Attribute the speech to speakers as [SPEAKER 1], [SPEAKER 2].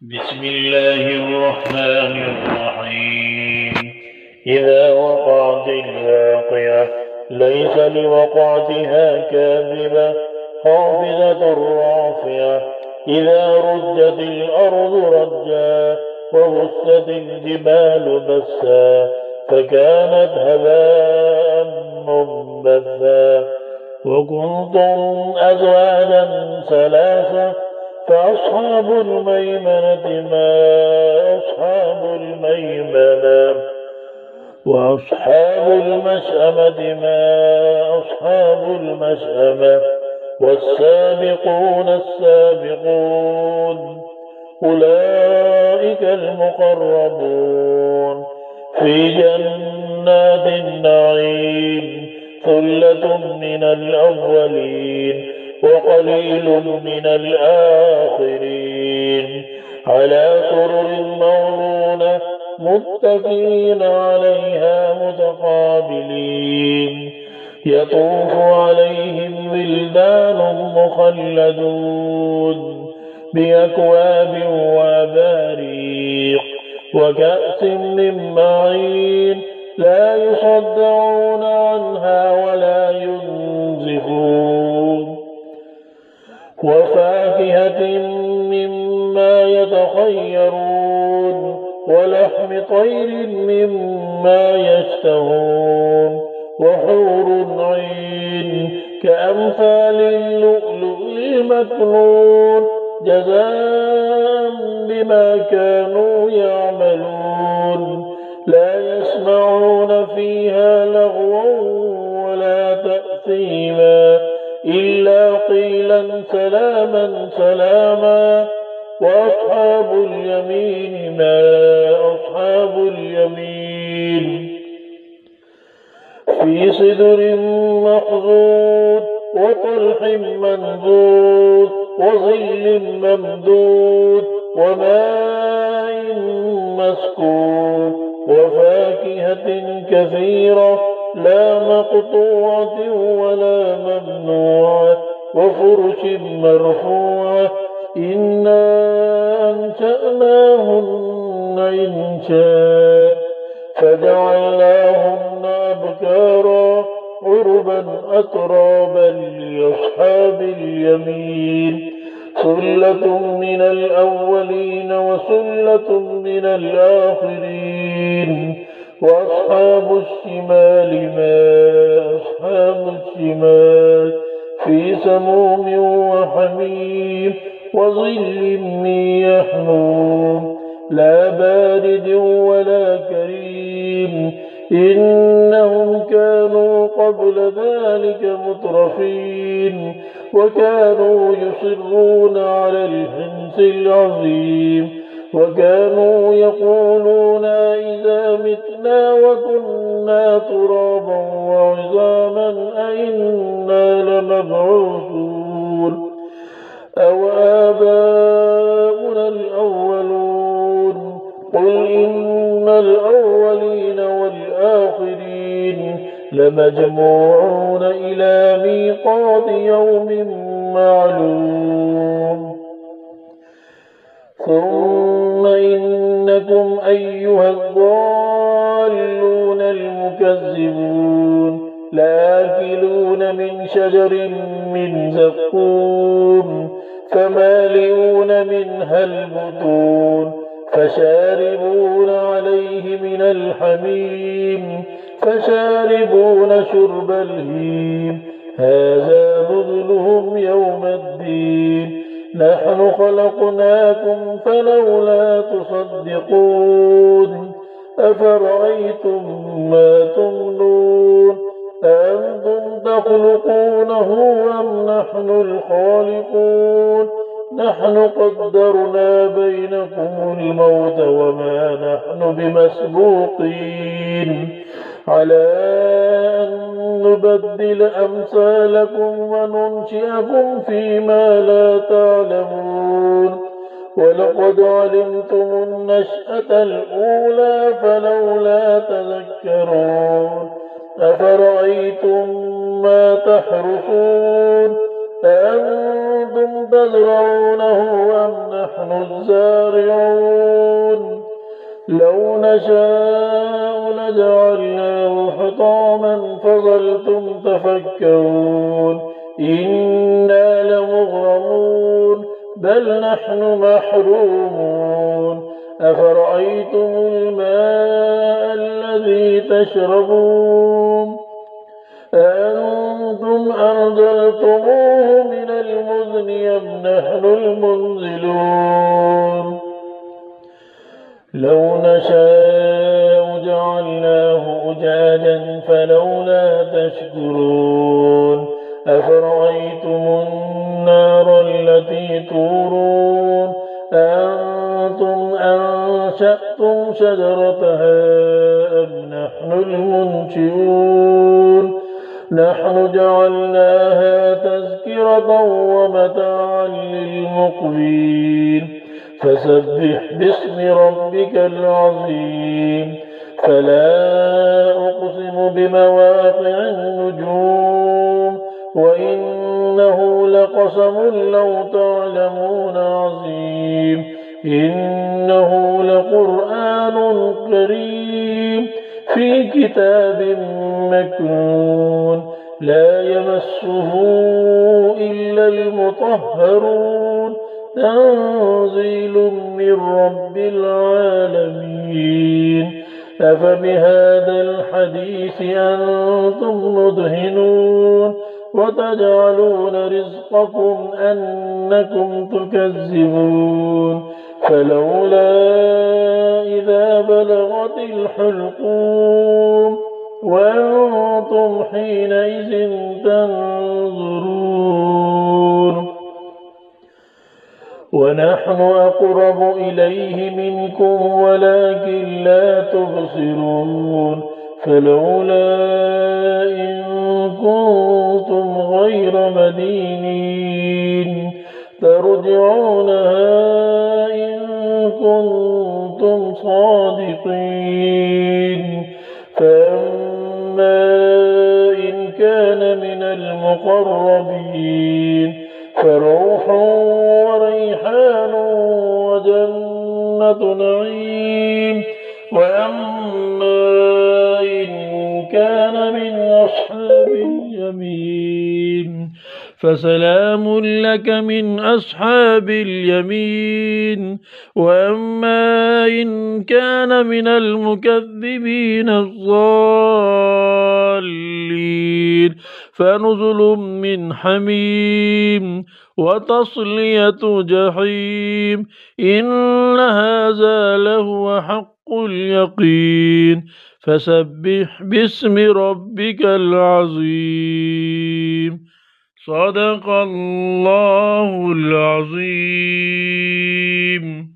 [SPEAKER 1] بسم الله الرحمن الرحيم. إذا وقعت الواقعة ليس لوقعتها كاذبة خافضة رافعة. إذا رجت الأرض رجا وبست الجبال بسا فكانت هباء منبثا. وكنتم أزواجا ثلاثة فأصحاب الميمنة ما أصحاب الميمنة وأصحاب المشأمة ما أصحاب المشأمة. والسابقون السابقون أولئك المقربون في جنات النعيم. ثلة من الأولين وقليل من الآخرين. على سرر موضونة متكئين عليها متقابلين. يطوف عليهم ولدان مخلدون بأكواب وأباريق وكأس من معين لا يصدعون عنها ولا ينزفون. وفاكهة مما يتخيرون ولحم طير مما يشتهون. وحور عين كأمثال اللؤلؤ المكنون جزاء بما كانوا يعملون. لا يسمعون فيها لغوا ولا تأثيما إلا قيلا سلاما سلاما. وأصحاب اليمين ما أصحاب اليمين. في سدر مخضود وطلح منضود وظل ممدود وماء مسكوب. وفاكهة كثيرة لا مقطوعة ولا ممنوعة وفرش مرفوعة. إنا أنشأناهن إنشاء فجعلناهن أبكارا عربا أترابا لأصحاب اليمين. ثلة من الأولين وثلة من الآخرين. وأصحاب الشمال ما أصحاب الشمال في سموم وحميم وظل من يحموم لا بارد ولا كريم. إنهم كانوا قبل ذلك مترفين وكانوا يصرون على الحنث العظيم. وكانوا يقولون إذا متنا وكنا ترابا وعظاما أئنا لمبعوثون أو آباؤنا الأولون. قل إن الأولين والآخرين لمجموعون إلى ميقات يوم معلوم. ثم إنكم أيها الضالون المكذبون لآكلون من شجر من زقوم فمالئون منها البطون فشاربون عليه من الحميم فشاربون شرب الهيم. هذا نزلهم يوم الدين. نحن خلقناكم فلولا تصدقون. أفرأيتم ما تمنون أأنتم تخلقونه أم نحن الخالقون. نحن قدرنا بينكم الموت وما نحن بمسبوقين على أن نبدل أمثالكم وننشئكم فيما لا تعلمون. ولقد علمتم النشأة الأولى فلولا تذكرون. أفرأيتم ما تحرثون أأنتم تزرعونه أم نحن الزارعون لو نشاء لجعلناه حطاما فظلتم تفكرون إنا لمغرمون بل نحن محرومون أفرأيتم الماء الذي تشربون أأنتم أنزلتموه من المزن أم نحن المنزلون لو نشاء جعلناه أجاجا فلولا تشكرون أفرأيتم النار التي تورون أأنتم أنشأتم شجرتها أم نحن المنشئون نحن جعلناها تذكرة ومتاعا للمقوين فسبح باسم ربك العظيم فلا أقسم بمواقع النجوم وإنه لقسم لو تعلمون عظيم إنه لقرآن كريم في كتاب مكنون لا يمسه إلا المطهرون تنزيل من رب العالمين أفبهذا الحديث أنتم مدهنون وتجعلون رزقكم أنكم تكذبون فلولا إذا بلغت الحلقوم وأنتم حينئذ تنظرون ونحن أقرب إليه منكم ولكن لا تبصرون فلولا إن كنتم غير مدينين ترجعونها إن كنتم صادقين فأما إن كان من المقربين فروح وريحان وجنة نعيم وأما إن كان من أصحاب اليمين فسلام لك من أصحاب اليمين وأما إن كان من المكذبين الضالين فنزل من حميم وتصلية جحيم إن هذا لهو حق اليقين فسبح باسم ربك العظيم صدق الله العظيم.